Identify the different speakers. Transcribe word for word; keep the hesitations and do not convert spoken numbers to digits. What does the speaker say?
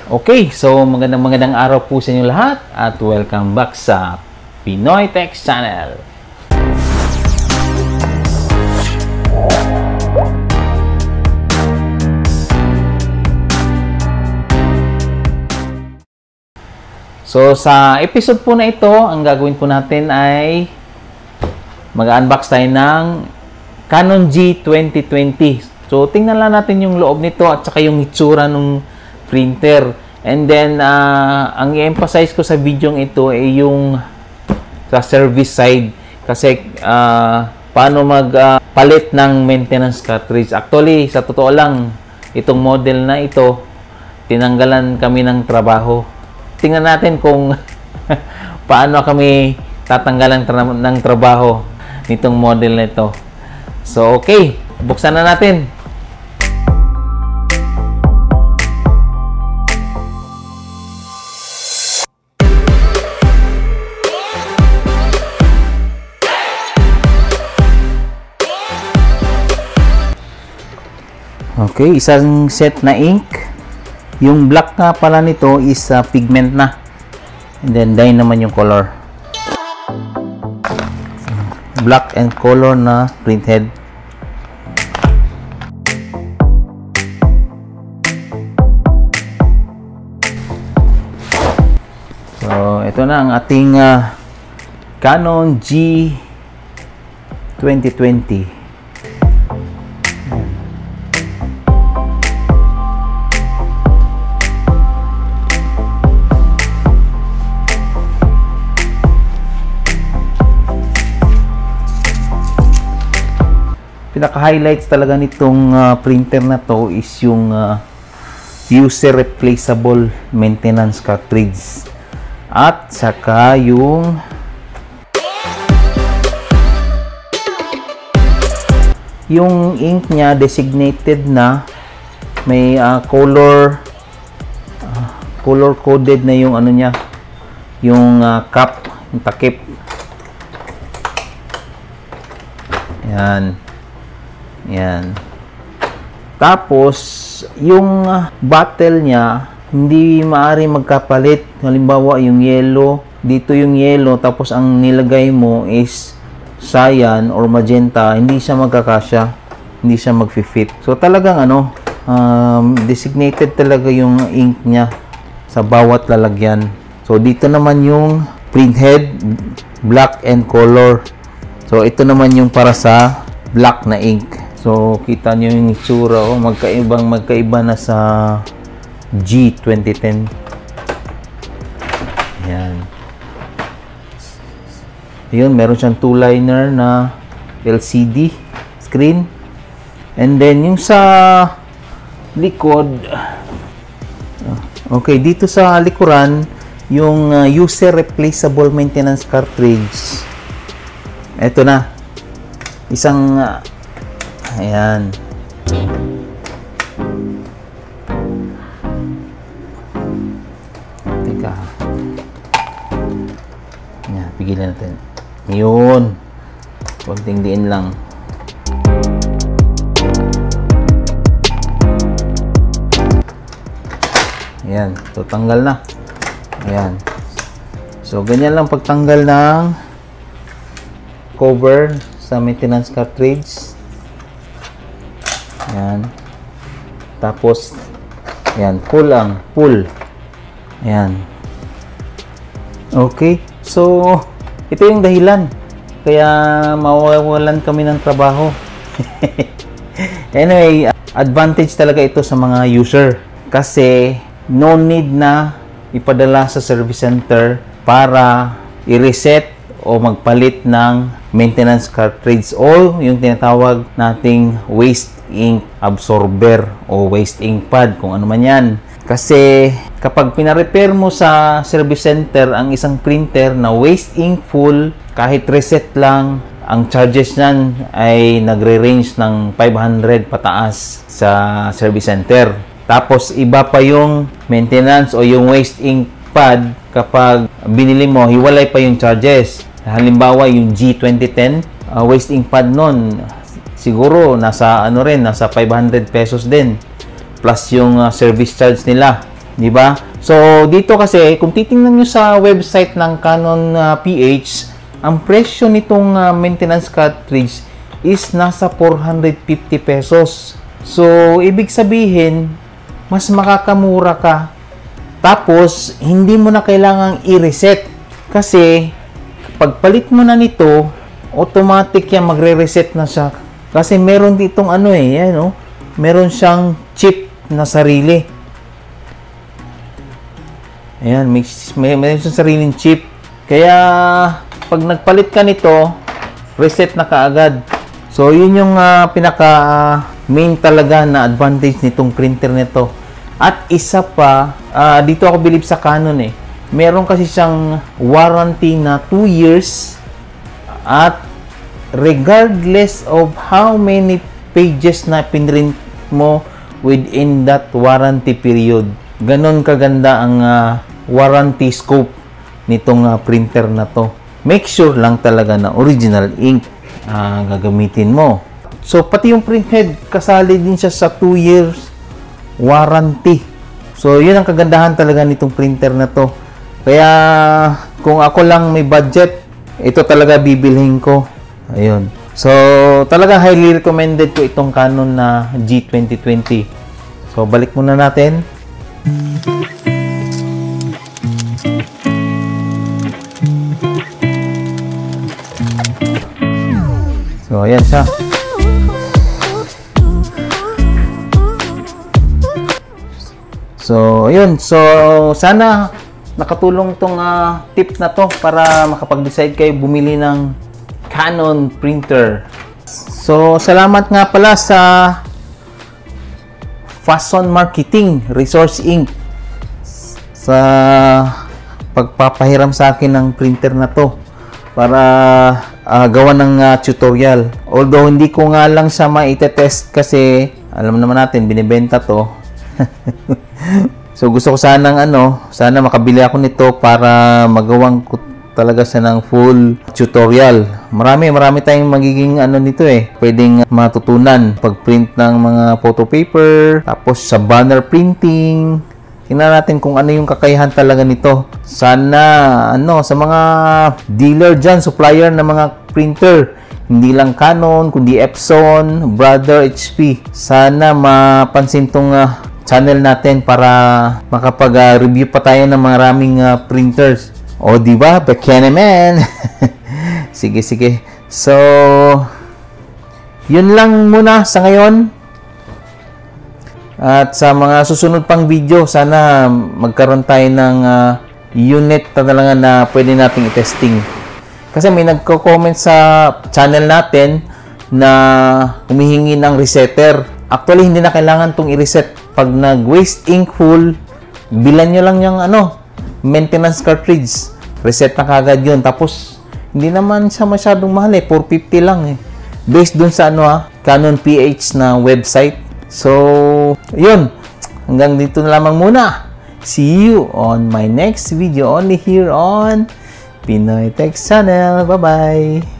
Speaker 1: Okay, so magandang magandang araw po sa inyo lahat at welcome back sa PinoyTechs channel. So sa episode po na ito, ang gagawin po natin ay mag-unbox tayo ng CANON G twenty twenty. So tingnan lang natin yung loob nito at saka yung itsura ng printer. And then, uh, ang i-emphasize ko sa video ito ay yung sa service side. Kasi, uh, paano magpalit uh, ng maintenance cartridge. Actually, sa totoo lang, itong model na ito, tinanggalan kami ng trabaho. Tingnan natin kung paano kami tatanggalan tra ng trabaho nitong model na ito. So, okay. Buksan na natin. Okay, isang set na ink. Yung black nga pala nito is uh, pigment na. And then dye naman yung color. Black and color na printhead. So, ito na ang ating uh, CANON G twenty twenty. Pinaka-highlights talaga nitong uh, printer na to is yung uh, user replaceable maintenance cartridge at saka yung yung ink niya designated na may uh, color uh, color coded na yung ano niya, yung uh, cap, yung takip. Yan. Yan. Tapos, yung uh, bottle niya, hindi maaari magkapalit. Halimbawa, yung yellow, dito yung yellow, tapos ang nilagay mo is cyan or magenta, hindi siya magkakasya. Hindi siya mag-fit. So, talagang ano, um, designated talaga yung ink niya sa bawat lalagyan. So, dito naman yung printhead, black and color. So, ito naman yung para sa black na ink. So, kita nyo yung itsura, oh, magkaibang magkaiba na sa G twenty ten. Yan. Yun, meron siyang two-liner na L C D screen. And then, yung sa likod, okay, dito sa likuran, yung uh, user replaceable maintenance cartridge. Ito na. Isang uh, ayan. Teka. Ayan, pigilan natin. Yun. Konting diin lang. Ayan. So, tanggal na. Ayan. So, ganyan lang pagtanggal ng cover sa maintenance cartridge. Ayan. Tapos, ayan, pull lang, pull. Ayan. Okay. So, ito yung dahilan. Kaya, mawawalan kami ng trabaho. Anyway, advantage talaga ito sa mga user. Kasi, no need na ipadala sa service center para i-reset o magpalit ng maintenance cartridge o yung tinatawag nating waste ink absorber o waste ink pad, kung ano man yan. Kasi kapag pina-repair mo sa service center ang isang printer na waste ink full, kahit reset lang, ang charges nyan ay nagre-range ng five hundred pataas sa service center. Tapos iba pa yung maintenance o yung waste ink pad kapag binili mo, hiwalay pa yung charges. Halimbawa yung G twenty ten, uh, waste ink pad nun, siguro nasa ano rin, nasa five hundred pesos din. Plus yung uh, service charge nila Di ba? So, dito kasi, kung titingnan nyo sa website ng Canon uh, P H, ang presyo nitong uh, maintenance cartridge is nasa four hundred fifty pesos. So, ibig sabihin, mas makakamura ka. Tapos, hindi mo na kailangang i-reset. Kasi, pagpalit mo na nito, automatic yan, magre-reset na siya. Kasi meron ditong ano eh, yan, no? Meron siyang chip na sarili. Ayan, may, may, may sariling chip. Kaya, pag nagpalit ka nito, reset na kaagad. So, yun yung uh, pinaka uh, main talaga na advantage nitong printer nito. At isa pa, uh, dito ako believe sa Canon eh. Meron kasi siyang warranty na two years. At regardless of how many pages na pinrint mo within that warranty period, ganon kaganda ang uh, warranty scope nitong uh, printer na to. Make sure lang talaga na original ink uh, gagamitin mo. So pati yung printhead, kasali din siya sa two years warranty. So yun ang kagandahan talaga nitong printer na to. Kaya kung ako lang may budget, ito talaga bibilhin ko. Ayun. So talaga highly recommended ko itong Canon na G twenty twenty. So balik muna natin. So ayan siya. So ayun. So sana nakatulong tong uh, tip na to para makapag-decide kayo bumili ng Canon printer. So salamat nga pala sa Fason Marketing Resource Incorporated sa pagpapahiram sa akin ng printer na to para uh, gawa ng uh, tutorial. Although hindi ko nga lang siya ma-test kasi alam naman natin binibenta to. So gusto ko sanang ano, sana makabili ako nito para magawang ko talaga siya ng full tutorial. Marami, marami tayong magiging ano nito eh. Pwedeng matutunan pag-print ng mga photo paper, tapos sa banner printing. Tingnan natin kung ano yung kakayahan talaga nito. Sana ano sa mga dealer dyan, supplier ng mga printer, hindi lang Canon, kundi Epson, Brother, H P. Sana mapansin tong uh, channel natin para makapag-review uh, pa tayo ng maraming uh, printers. O, di ba? Bekene man. Sige, sige. So, yun lang muna sa ngayon. At sa mga susunod pang video, sana magkaroon tayo ng uh, unit na talaga na pwede nating i-testing. Kasi may nagko-comment sa channel natin na humihingi ng resetter. Actually, hindi na kailangan itong i-reset. Pag nag-waste ink full, bilan nyo lang yung ano, maintenance cartridge. Reset na kagad yun. Tapos, hindi naman siya masyadong mahal eh. four fifty lang eh. Based dun sa ano ha, Canon P H na website. So, yun. Hanggang dito na lamang muna. See you on my next video only here on PinoyTechs channel. Bye-bye!